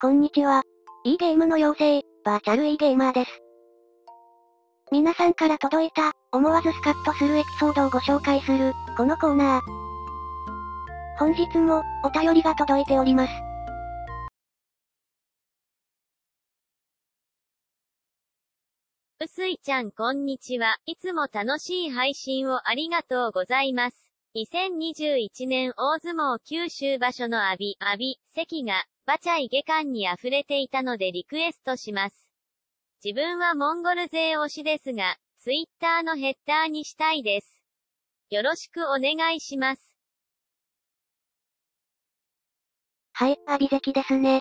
こんにちは。いいゲームの妖精、バーチャルいいゲーマーです。皆さんから届いた、思わずスカッとするエピソードをご紹介する、このコーナー。本日も、お便りが届いております。 うすいちゃんこんにちは。いつも楽しい配信をありがとうございます。2021年大相撲九州場所の阿炎、関が、バチャイ下巻に溢れていたのでリクエストします。自分はモンゴル勢推しですが、ツイッターのヘッダーにしたいです。よろしくお願いします。 はい、阿炎関ですね。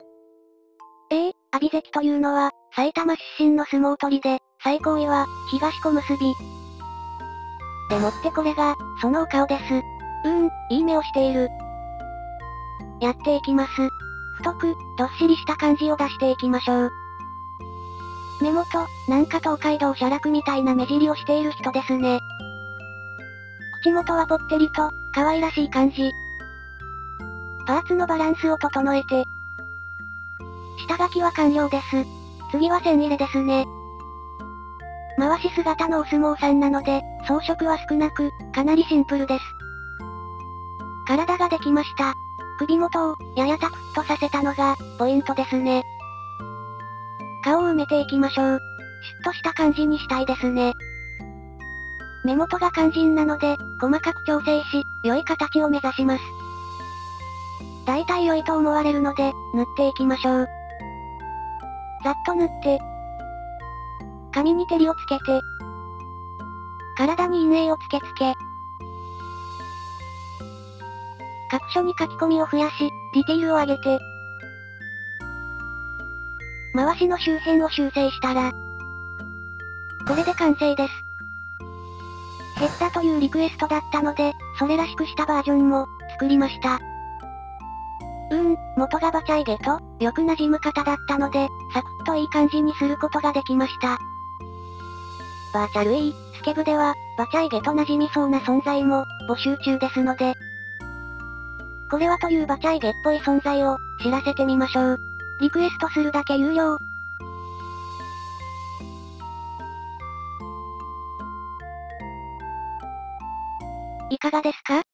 阿炎関というのは、埼玉出身の相撲取りで、最高位は、東小結び。でもってこれが、そのお顔です。いい目をしている。やっていきます。太く、どっしりした感じを出していきましょう。目元、なんか東海道写楽みたいな目尻をしている人ですね。口元はぽってりと、可愛らしい感じ。パーツのバランスを整えて。下書きは完了です。次は線入れですね。回し姿のお相撲さんなので、装飾は少なく、かなりシンプルです。体ができました。首元を、ややタクッとさせたのが、ポイントですね。顔を埋めていきましょう。シュッとした感じにしたいですね。目元が肝心なので、細かく調整し、良い形を目指します。大体良いと思われるので、塗っていきましょう。ざっと塗って、髪に照りをつけて、体に陰影をつけつけ、各所に書き込みを増やし、ディティールを上げて、回しの周辺を修正したら、これで完成です。ヘッダというリクエストだったので、それらしくしたバージョンも、作りました。元がバチャイゲと、よく馴染む方だったので、サクッといい感じにすることができました。バーチャルスケブでは、バチャイゲと馴染みそうな存在も、募集中ですので、これはというバチャイゲっぽい存在を、知らせてみましょう。リクエストするだけ有料。いかがですか？